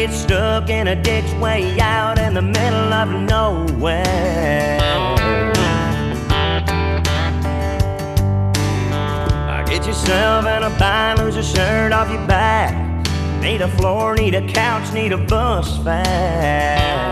get stuck in a ditch way out in the middle of nowhere. Get yourself in a bind, lose your shirt off your back. Need a floor, need a couch, need a bus fare.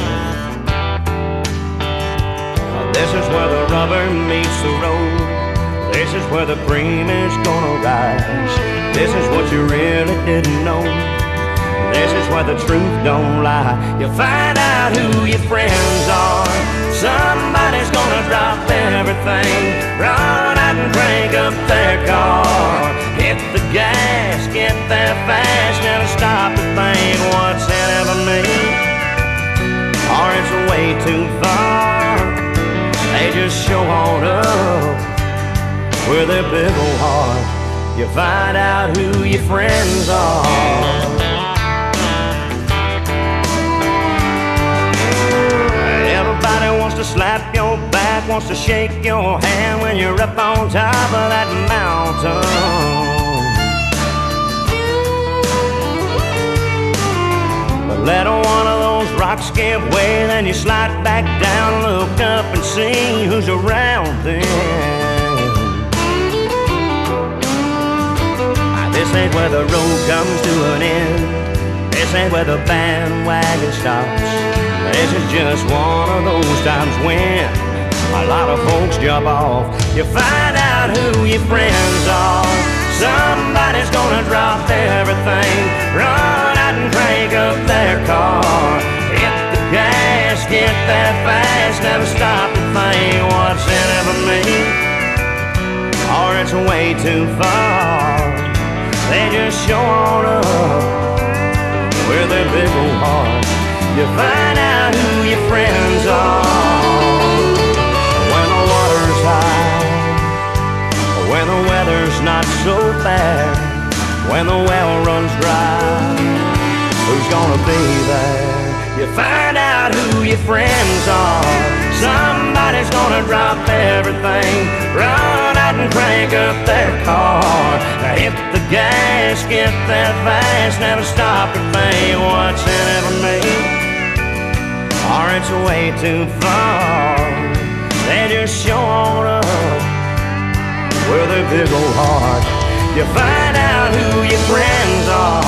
This is where the rubber meets the road. This is where the cream is gonna rise. This is what you really didn't know. This is where the truth don't lie. You find out who your friends are. Somebody's gonna drop everything, run out and crank up their car. Hit the gas, get there fast, never stop to think what's in it for me, or it's way too far. They just show on up with their big old heart. You find out who your friends are. Everybody wants to slap your back, wants to shake your hand when you're up on top of that mountain. But let one of those rocks give way, then you slide back down, look up and see who's around then. This ain't where the road comes to an end. This ain't where the bandwagon stops. This is just one of those times when a lot of folks jump off. You find out who your friends are. Somebody's gonna drop everything, run out and crank up their car. Hit the gas, get there fast, never stop to think what's in it for me, or it's way too far. They just show on up with their big old heart. You find out who your friends are. When the water's high, when the weather's not so bad, when the well runs dry, who's gonna be there? You find out who your friends are. Somebody's gonna drop everything, run out and crank up their car. Hit the gas, get there fast, never stop to think what's in it for me, or it's way too far. They just show on up with their big old heart. You find out who your friends are.